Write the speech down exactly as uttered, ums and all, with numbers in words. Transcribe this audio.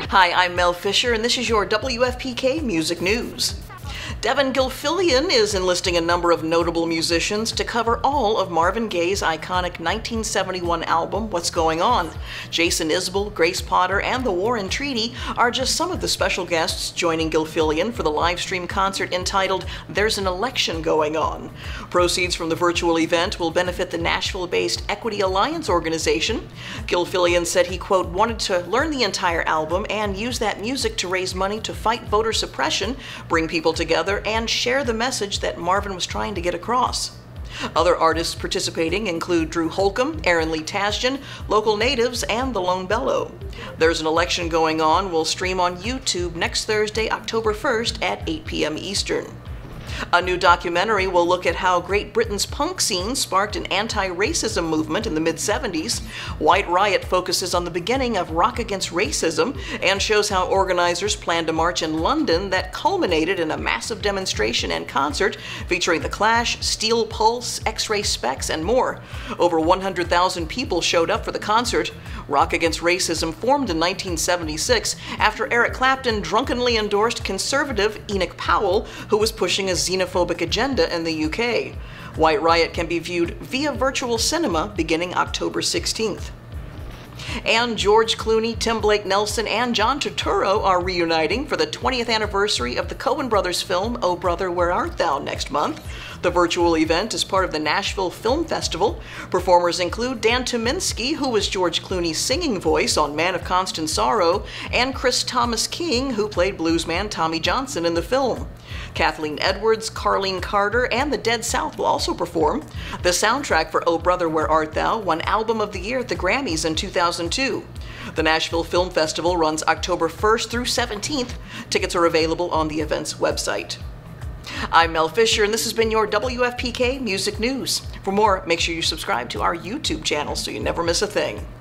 Hi, I'm Mel Fisher, and this is your W F P K Music News. Devin Gilfillian is enlisting a number of notable musicians to cover all of Marvin Gaye's iconic nineteen seventy-one album, What's Going On. Jason Isbell, Grace Potter, and the War and Treaty are just some of the special guests joining Gilfillian for the live stream concert entitled There's an Election Going On. Proceeds from the virtual event will benefit the Nashville-based Equity Alliance organization. Gilfillian said he, quote, wanted to learn the entire album and use that music to raise money to fight voter suppression, bring people together, and share the message that Marvin was trying to get across. Other artists participating include Drew Holcomb, Aaron Lee Tasjan, Local Natives, and The Lone Bellow. There's an Election Going On will stream on YouTube next Thursday, October first at eight p m Eastern. A new documentary will look at how Great Britain's punk scene sparked an anti-racism movement in the mid seventies. White Riot focuses on the beginning of Rock Against Racism and shows how organizers planned a march in London that culminated in a massive demonstration and concert featuring The Clash, Steel Pulse, X-Ray Spex, and more. Over one hundred thousand people showed up for the concert. Rock Against Racism formed in nineteen seventy-six after Eric Clapton drunkenly endorsed conservative Enoch Powell, who was pushing a xenophobic agenda in the U K. White Riot can be viewed via virtual cinema beginning October sixteenth. And George Clooney, Tim Blake Nelson, and John Turturro are reuniting for the twentieth anniversary of the Coen Brothers film Oh Brother, Where Art Thou next month. The virtual event is part of the Nashville Film Festival. Performers include Dan Tyminski, who was George Clooney's singing voice on Man of Constant Sorrow, and Chris Thomas King, who played bluesman Tommy Johnson in the film. Kathleen Edwards, Carlene Carter, and the Dead South will also perform. The soundtrack for Oh Brother, Where Art Thou won Album of the Year at the Grammys in two thousand two. The Nashville Film Festival runs October first through seventeenth. Tickets are available on the event's website. I'm Mel Fisher, and this has been your W F P K Music News. For more, make sure you subscribe to our YouTube channel so you never miss a thing.